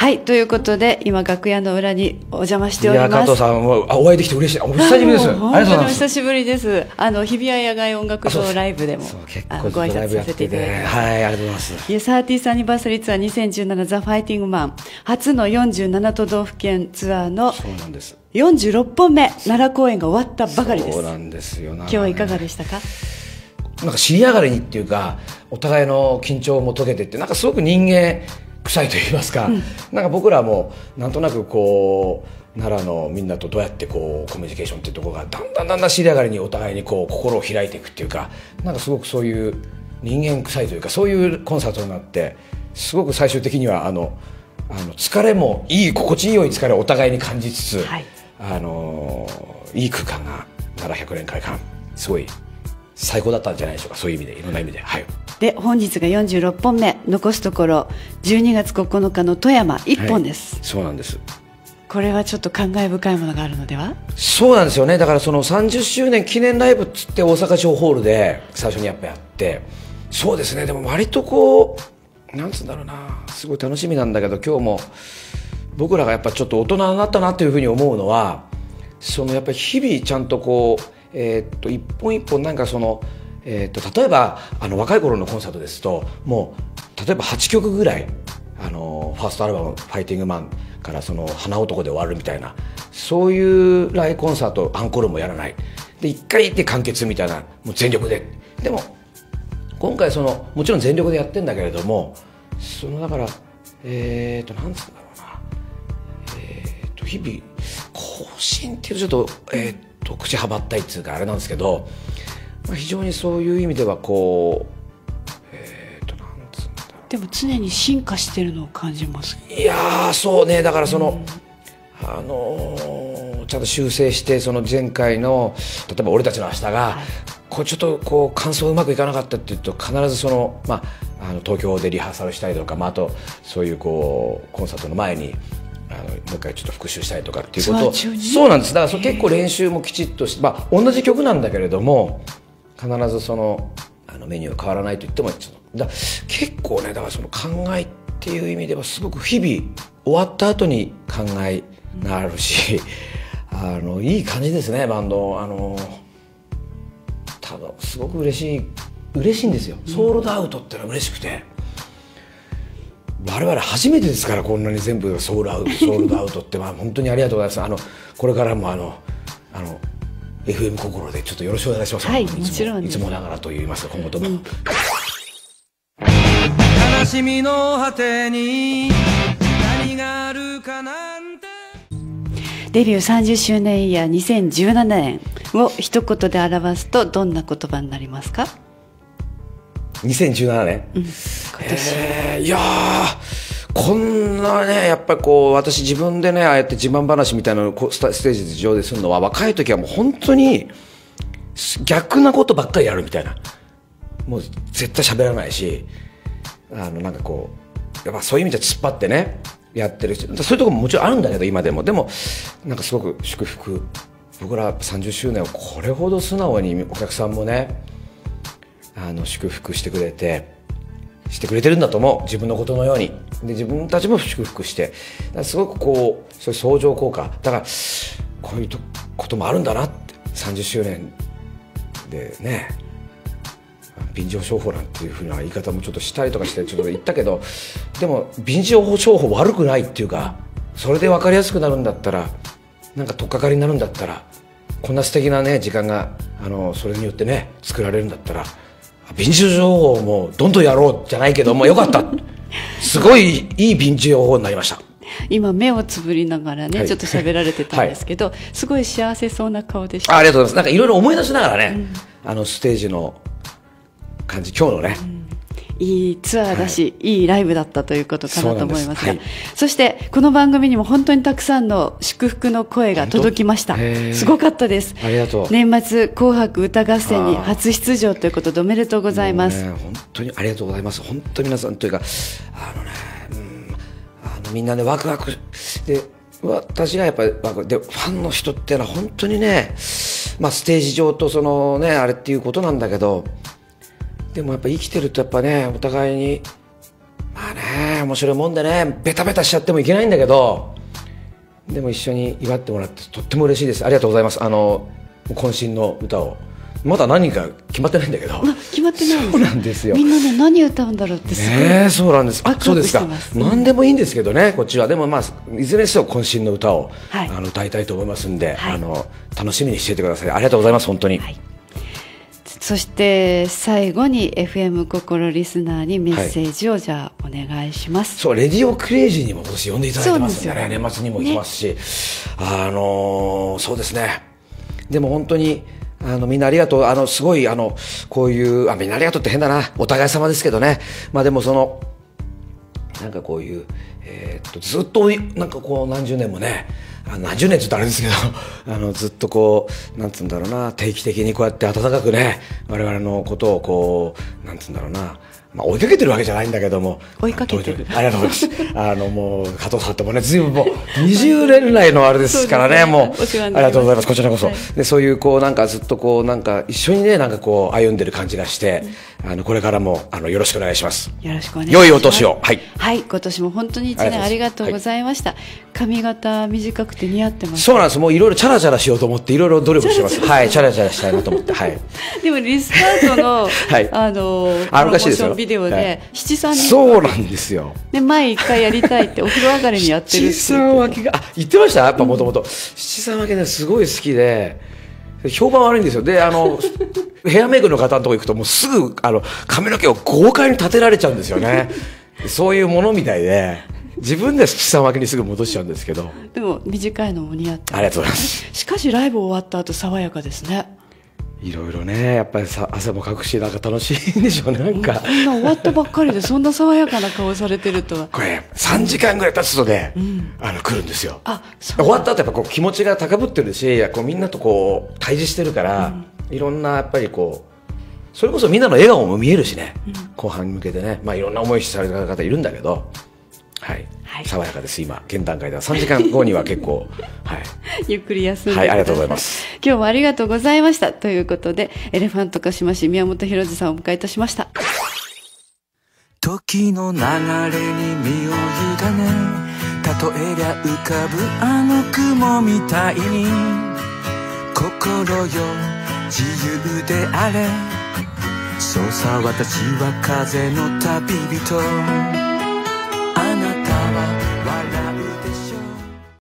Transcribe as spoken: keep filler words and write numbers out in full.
はい、ということで今楽屋の裏にお邪魔しております。 いや加藤さんもお会いできて嬉しい。お久しぶりです。ありがとうございます。 お久しぶりです。あの日比谷野外音楽堂ライブでもご挨拶させていただきました。 はい、ありがとうございます。 いやサーティースアニバーサリーツアーにせんじゅうななザ・ファイティングマン初のよんじゅうなな都道府県ツアーのそうなんですよんじゅうろっぽんめ奈良公演が終わったばかりです。 そうなんですよ。 今日はいかがでしたか？ なんか尻上がりにっていうかお互いの緊張も解けてってなんかすごく人間臭いと言いますか、うん、なんか僕らもなんとなくこう奈良のみんなとどうやってこうコミュニケーションっていうところがだんだんだんだん尻上がりにお互いにこう心を開いていくっていうかなんかすごくそういう人間臭いというかそういうコンサートになってすごく最終的にはあのあの疲れもいい心地いいように疲れをお互いに感じつつ、はい、あのいい空間が奈良ひゃくねん会館すごい最高だったんじゃないでしょうか。そういう意味でいろんな意味で、はい、で本日がよんじゅうろっぽんめ残すところじゅうにがつここのかの富山いっぽんです、 はい、そうなんです。 これはちょっと感慨深いものがあるのでは。 そうなんですよね。だからそのさんじゅっしゅうねん記念ライブっつって大阪城ホールで最初にやっぱやってそうですね。でも割とこうなんつうんだろうなすごい楽しみなんだけど今日も僕らがやっぱちょっと大人になったなっていうふうに思うのはそのやっぱり日々ちゃんとこうえー、っと一本一本なんかその、えー、っと例えばあの若い頃のコンサートですともう例えばはちきょくぐらいあのファーストアルバム「ファイティングマン」からその花男で終わるみたいなそういうライブコンサートアンコールもやらないでいっかいで完結みたいなもう全力ででも今回そのもちろん全力でやってんだけれどもそのだからえー、っとなんつうんだろうなえー、っと日々更新っていうちょっとえー、っと口はばったいっていうかあれなんですけど、まあ、非常にそういう意味ではこうえー、となんつうんだろうでも常に進化してるのを感じます。 いやーそうねだからその、うん、あのー、ちゃんと修正してその前回の例えば俺たちの明日が、はい、こうちょっとこう感想うまくいかなかったっていうと必ずその、まあ、あの東京でリハーサルしたりとか、まあ、あとそういうこうコンサートの前にあのもう一回ちょっと復習したりとかっていうことそうなんですだから結構練習もきちっとして、まあ、同じ曲なんだけれども必ずそのあのメニューが変わらないと言ってもだ結構ねだからその考えっていう意味ではすごく日々終わった後に考えがあるし、うん、あのいい感じですねバンドあのただすごく嬉しい嬉しいんですよ、うん、ソールドアウトってのは嬉しくて。我々初めてですからこんなに全部ソールアウトソールドアウトってまあ本当にありがとうございます。あのこれからもあのあの エフエム 心でちょっとよろしくお願いします。 はいもちろんいつもながらと言いますか今後とも、うん、 悲しみの果てに何があるかなんてデビューさんじゅっしゅうねんイヤーにせんじゅうななねんを一言で表すとどんな言葉になりますか？ にせんじゅうななねん、うん、今年、えー、いやーこんなねやっぱりこう私自分でねああやって自慢話みたいなのをステージ上でするのは若い時はもう本当に逆なことばっかりやるみたいなもう絶対喋らないしあのなんかこうやっぱそういう意味で突っ張ってねやってるしそういうところももちろんあるんだけど今でもでもなんかすごく祝福僕らさんじゅっしゅうねんをこれほど素直にお客さんもねあの祝福してくれてしてくれてるんだと思う自分のことのようにで自分たちも祝福してすごくこうそういう相乗効果だからこういうこともあるんだなってさんじゅっしゅうねんでね便乗商法なんていうふうな言い方もちょっとしたりとかしてちょっと言ったけどでも便乗商法悪くないっていうかそれで分かりやすくなるんだったらなんか取っかかりになるんだったらこんな素敵なね時間があのそれによってね作られるんだったら便乗情報もどんどんやろうじゃないけどもよかったすごいいい便乗情報になりました。 今目をつぶりながらね、はい、ちょっと喋られてたんですけど、はい、すごい幸せそうな顔でした。 あ, ありがとうございます。なんかいろいろ思い出しながらね、うん、あのステージの感じ今日のね、うんいいツアーだし、はい、いいライブだったということかなと思いますが、はい、そしてこの番組にも本当にたくさんの祝福の声が届きました。すごかったです。 ありがとう。 年末紅白歌合戦に初出場ということでおめでとうございます。 ね、本当にありがとうございます。本当に皆さんというかあのね、うん、あのみんなねワクワクで私がやっぱりでファンの人っていうのは本当にね、まあ、ステージ上とそのねあれっていうことなんだけどでもやっぱ生きてるとやっぱねお互いにまあね面白いもんでね、ベタベタしちゃってもいけないんだけど、でも一緒に祝ってもらってとっても嬉しいです。ありがとうございます。あの渾身の歌をまだ何か決まってないんだけど、 決まってないんです。 そうなんですよ。 みんなね、何歌うんだろうってすごい、 ね、そうなんです。あ、そうですか。 うん、 何でもいいんですけどね、こっちは。でもまあいずれにせよ渾身の歌を、 はい、 あの歌いたいと思いますんで、 はい、 あの楽しみにしていてください。ありがとうございます本当に。はい、 そして最後に エフエム 心リスナーにメッセージをじゃあお願いします。 そう、レディオクレイジーにも今年呼んでいただいてますんでね、年末にも行きますし、ね、あのー、そうですね。でも本当にあのみんなありがとう。あのすごいあのこういうあみんなありがとうって変だな、お互い様ですけどね。まあでもそのなんかこういうえー、っとずっとなんかこう何十年もね、あ何十年って言ったらあれですけど、あのずっとこうなんつうんだろうな、定期的にこうやって温かくね我々のことをこうなんつうんだろうな。まあ、追いかけてるわけじゃないんだけども、 追いかけてる。 ありがとうございます。あのもう加藤さんともね、ずいぶんもうにじゅうねん来のあれですからね、もうありがとうございます。こちらこそ、はい、でそういうこうなんかずっとこうなんか一緒にねなんかこう歩んでる感じがして、うん、あのこれからもあのよろしくお願いします。 よろしくお願いします。 良いお年を。はい。 はい、今年も本当に一年ありがとうございました。はい、髪型短くて似合ってます。 そうなんです。もういろいろチャラチャラしようと思っていろいろ努力してます。はい、チャラチャラしたいなと思って。はい。 でもリスタートの、はい、あのプロモーションビデオで、はい、七三にそうなんですよ。 で前一回やりたいってお風呂上がりにやってるって。 七三分けがあ言ってました。やっぱもともと七三分けねすごい好きで評判悪いんですよ。であのヘアメイクの方のとこ行くともうすぐあの髪の毛を豪快に立てられちゃうんですよね。そういうものみたいで。自分で七三分けにすぐ戻しちゃうんですけど、 でも短いのも似合ってありがとうございます。 しかしライブ終わった後爽やかですね。 いろいろねやっぱりさ汗もかくしなんか楽しいんでしょうね。なんかこんな終わったばっかりでそんな爽やかな顔されてるとは。 これさんじかんぐらい経つとね、うん、あの来るんですよ。 あ終わった後やっぱこう気持ちが高ぶってるしこうみんなとこう対峙してるから、うん、いろんなやっぱりこうそれこそみんなの笑顔も見えるしね、うん、後半に向けてね、まあ、いろんな思いされた方いるんだけど、はいはい、爽やかです今現段階では。さんじかんごには結構、はい、 ゆっくり休んでください。 はい、ありがとうございます。 今日もありがとうございましたということでエレファントカシマシ宮本浩次さんをお迎えいたしました。 時の流れに身を委ね例えりゃ浮かぶあの雲みたいに心よ自由であれそうさ私は風の旅人